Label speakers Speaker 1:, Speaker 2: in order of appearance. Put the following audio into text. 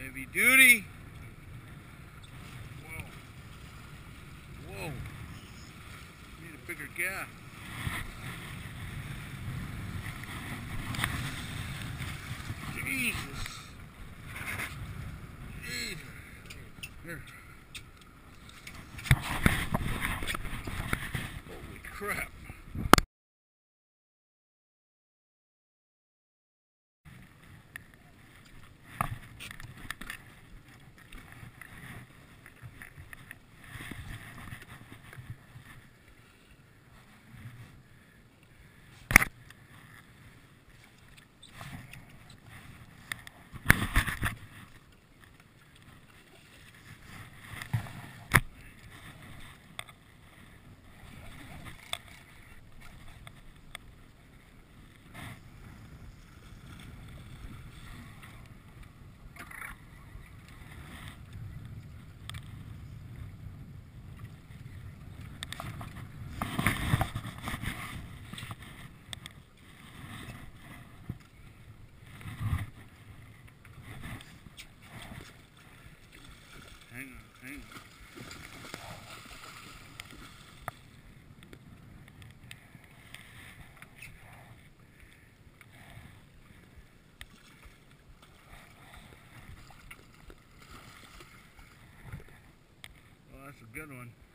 Speaker 1: Heavy duty. Whoa. Whoa. Need a bigger gap. Jesus. Jesus. Here. Holy crap. Hang on. Well, that's a good one.